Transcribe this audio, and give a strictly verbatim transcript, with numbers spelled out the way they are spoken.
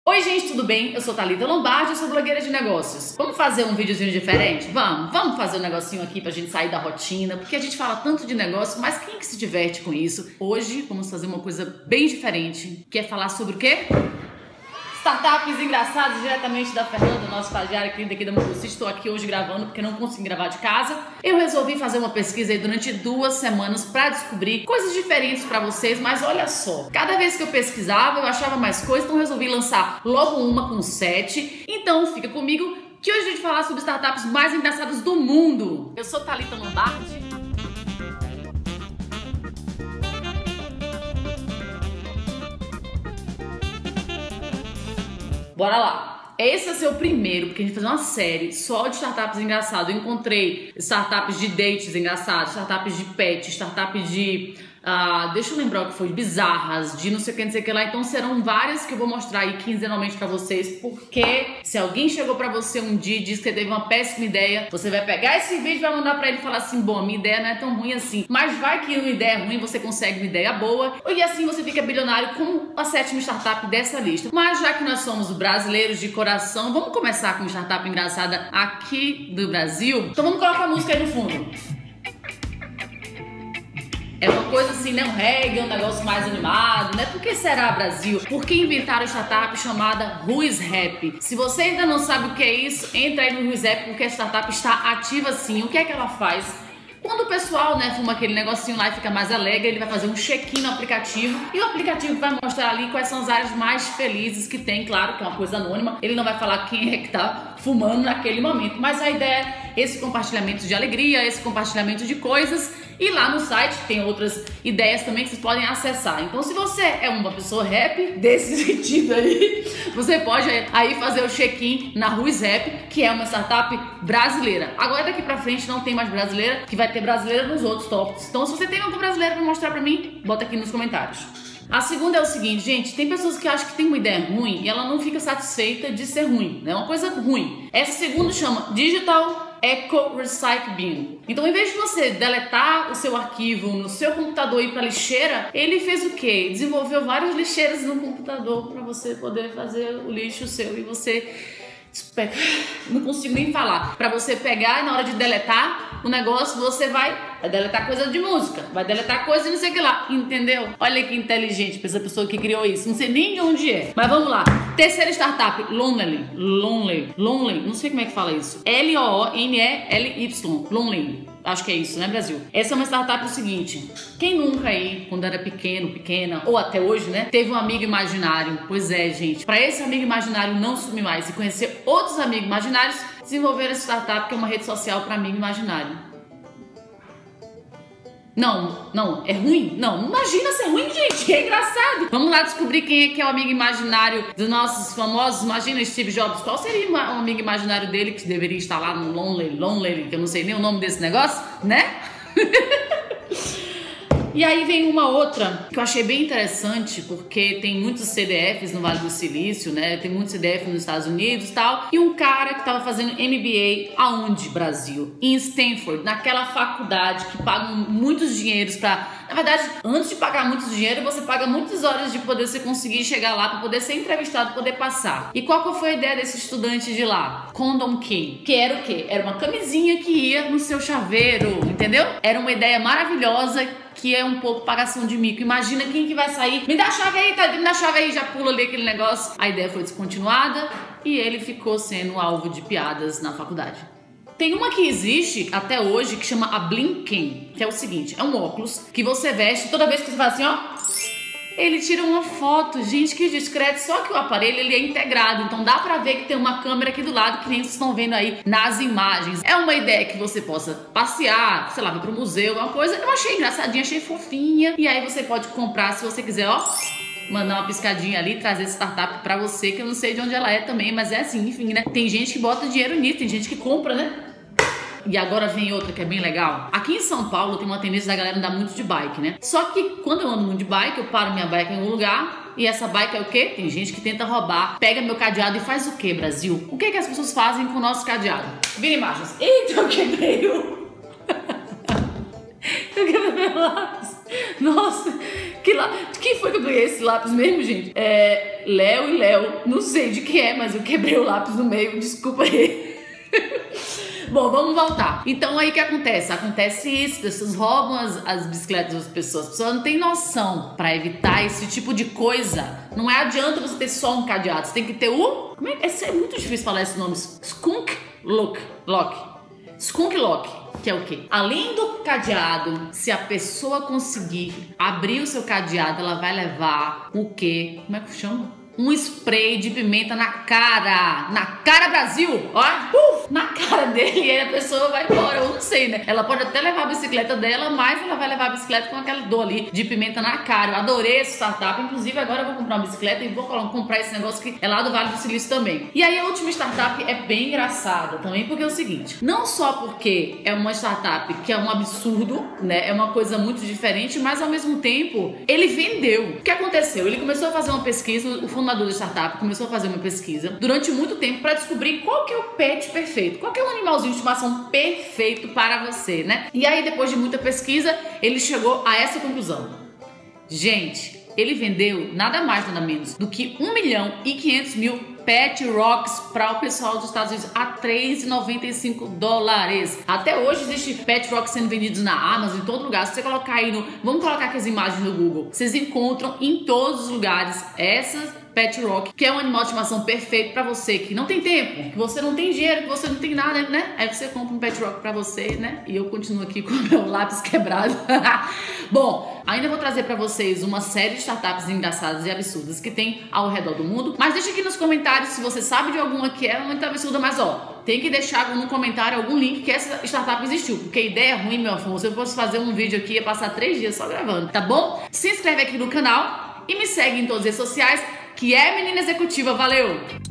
Oi gente, tudo bem? Eu sou Thalita Lombardi, eu sou blogueira de negócios. Vamos fazer um videozinho diferente? Vamos, vamos fazer um negocinho aqui pra gente sair da rotina, porque a gente fala tanto de negócio, mas quem que se diverte com isso? Hoje vamos fazer uma coisa bem diferente, que é falar sobre o quê? Startups engraçadas, diretamente da Fernanda, nossa estagiária querida aqui da Mucuci. Estou aqui hoje gravando porque não consigo gravar de casa. Eu resolvi fazer uma pesquisa aí durante duas semanas para descobrir coisas diferentes para vocês, mas olha só, cada vez que eu pesquisava eu achava mais coisas, então resolvi lançar logo uma com sete. Então fica comigo que hoje a gente vai falar sobre startups mais engraçadas do mundo. Eu sou Thalita Lombardi. Bora lá! Esse vai ser o primeiro, porque a gente vai fazer uma série só de startups engraçadas. Eu encontrei startups de dates engraçados, startups de pet, startups de... Uh, deixa eu lembrar o que foi, bizarras, de não sei o que, não sei o que lá. Então serão várias que eu vou mostrar aí quinzenalmente pra vocês, porque se alguém chegou pra você um dia e disse que teve uma péssima ideia, você vai pegar esse vídeo e vai mandar pra ele e falar assim: bom, minha ideia não é tão ruim assim, mas vai que uma ideia ruim você consegue uma ideia boa, e assim você fica bilionário como a sétima startup dessa lista. Mas já que nós somos brasileiros de coração, vamos começar com uma startup engraçada aqui do Brasil. Então vamos colocar a música aí no fundo. É uma coisa assim, né? Um reggae, um negócio mais animado, né? Por que será Brasil? Porque inventaram a startup chamada WhoisRap. Se você ainda não sabe o que é isso, entra aí no WhoisRap, porque a startup está ativa sim. O que é que ela faz? Quando o pessoal, né, fuma aquele negocinho lá e fica mais alegre, ele vai fazer um check-in no aplicativo e o aplicativo vai mostrar ali quais são as áreas mais felizes que tem, claro, que é uma coisa anônima. Ele não vai falar quem é que tá fumando naquele momento, mas a ideia é esse compartilhamento de alegria, esse compartilhamento de coisas. E lá no site tem outras ideias também que vocês podem acessar. Então se você é uma pessoa rap desse sentido aí, você pode aí fazer o check-in na WhoisRap, que é uma startup brasileira. Agora daqui pra frente não tem mais brasileira, que vai ter brasileira nos outros tópicos. Então se você tem alguma brasileira pra mostrar pra mim, bota aqui nos comentários. A segunda é o seguinte, gente, tem pessoas que acham que tem uma ideia ruim e ela não fica satisfeita de ser ruim, né? É uma coisa ruim. Essa segunda chama Digital Eco Recycle Bin. Então, em vez de você deletar o seu arquivo no seu computador e ir para lixeira, ele fez o quê? Desenvolveu várias lixeiras no computador para você poder fazer o lixo seu e você... não consigo nem falar. Para você pegar e na hora de deletar o negócio, você vai, vai deletar coisa de música, vai deletar coisa de não sei o que lá, entendeu? Olha que inteligente pra essa pessoa que criou isso. Não sei nem de onde é. Mas vamos lá. Terceira startup, Lonely. Lonely. Lonely. Não sei como é que fala isso. L O O N E L Y. Lonely. Acho que é isso, né, Brasil? Essa é uma startup o seguinte: quem nunca aí, quando era pequeno, pequena, ou até hoje, né, teve um amigo imaginário? Pois é, gente. Para esse amigo imaginário não sumir mais e conhecer outros amigos imaginários, desenvolveram essa startup que é uma rede social para amigo imaginário. Não, não, é ruim? Não, imagina ser ruim, gente, que é engraçado. Vamos lá descobrir quem é que é o amigo imaginário dos nossos famosos. Imagina Steve Jobs, qual seria o amigo imaginário dele que deveria estar lá no Lonely, Lonely, que eu não sei nem o nome desse negócio, né? E aí vem uma outra que eu achei bem interessante, porque tem muitos C D Fs no Vale do Silício, né? Tem muitos C D Fs nos Estados Unidos e tal. E um cara que tava fazendo M B A aonde, Brasil? Em Stanford, naquela faculdade que pagam muitos dinheiros pra... Na verdade, antes de pagar muito dinheiro, você paga muitas horas de poder você conseguir chegar lá pra poder ser entrevistado, poder passar. E qual que foi a ideia desse estudante de lá? Condom Key. Que era o quê? Era uma camisinha que ia no seu chaveiro, entendeu? Era uma ideia maravilhosa, que é um pouco pagação de mico. Imagina quem que vai sair, me dá a chave aí, tá? Me dá a chave aí, já pula ali aquele negócio. A ideia foi descontinuada e ele ficou sendo alvo de piadas na faculdade. Tem uma que existe até hoje que chama a Blinken, que é o seguinte: é um óculos que você veste toda vez que você faz assim, ó, ele tira uma foto. Gente, que discreto. Só que o aparelho, ele é integrado, então dá pra ver que tem uma câmera aqui do lado, que nem vocês estão vendo aí nas imagens. É uma ideia que você possa passear, sei lá, vir pro museu, alguma coisa. Eu achei engraçadinha, achei fofinha. E aí você pode comprar, se você quiser, ó, mandar uma piscadinha ali, trazer essa startup pra você, que eu não sei de onde ela é também, mas é assim, enfim, né? Tem gente que bota dinheiro nisso, tem gente que compra, né? E agora vem outra que é bem legal. Aqui em São Paulo tem uma tendência da galera andar muito de bike, né? Só que quando eu ando muito de bike, eu paro minha bike em algum lugar e essa bike é o quê? Tem gente que tenta roubar, pega meu cadeado e faz o quê, Brasil? O que que as pessoas fazem com o nosso cadeado? Vira imagens. Eita, eu quebrei o... eu quebrei meu lápis. Nossa, que lá... Quem foi que eu ganhei esse lápis mesmo, gente? É... Léo e Léo. Não sei de quem é, mas eu quebrei o lápis no meio. Desculpa aí. Bom, vamos voltar. Então aí o que acontece? Acontece isso, as pessoas roubam as, as bicicletas das pessoas. As pessoas não têm noção. Pra evitar esse tipo de coisa, não é adianta você ter só um cadeado. Você tem que ter o... Como é? É muito difícil falar esse nome. Skunk Lock. Lock. Skunk Lock. Que é o quê? Além do cadeado, se a pessoa conseguir abrir o seu cadeado, ela vai levar o quê? Como é que chama? Um spray de pimenta na cara. Na cara, Brasil! Ó, uh, na cara dele, e aí a pessoa vai embora. Eu não sei, né? Ela pode até levar a bicicleta dela, mas ela vai levar a bicicleta com aquela dor ali de pimenta na cara. Eu adorei essa startup. Inclusive, agora eu vou comprar uma bicicleta e vou comprar esse negócio que é lá do Vale do Silício também. E aí, a última startup é bem engraçada também, porque é o seguinte. Não só porque é uma startup que é um absurdo, né? É uma coisa muito diferente, mas ao mesmo tempo, ele vendeu. O que aconteceu? Ele começou a fazer uma pesquisa, o fundador da startup começou a fazer uma pesquisa durante muito tempo para descobrir qual que é o pet perfeito, qual que é o animalzinho de estimação perfeito para você, né? E aí, depois de muita pesquisa, ele chegou a essa conclusão. Gente, ele vendeu nada mais, nada menos do que um milhão e quinhentos mil Pet Rocks para o pessoal dos Estados Unidos a três reais e noventa e cinco dólares. Até hoje existe Pet Rocks sendo vendidos na Amazon, em todo lugar. Se você colocar aí no... Vamos colocar aqui as imagens no Google. Vocês encontram em todos os lugares essas Pet Rock, que é um animal de estimação perfeito pra você que não tem tempo, que você não tem dinheiro, que você não tem nada, né? Aí você compra um Pet Rock pra você, né? E eu continuo aqui com o meu lápis quebrado. Bom, ainda vou trazer pra vocês uma série de startups engraçadas e absurdas que tem ao redor do mundo. Mas deixa aqui nos comentários se você sabe de alguma que é muito absurda, mas ó, tem que deixar no comentário algum link que essa startup existiu, porque a ideia é ruim, meu amor. Se eu fosse fazer um vídeo aqui, ia passar três dias só gravando, tá bom? Se inscreve aqui no canal e me segue em todas as redes sociais, que é Menina Executiva. Valeu!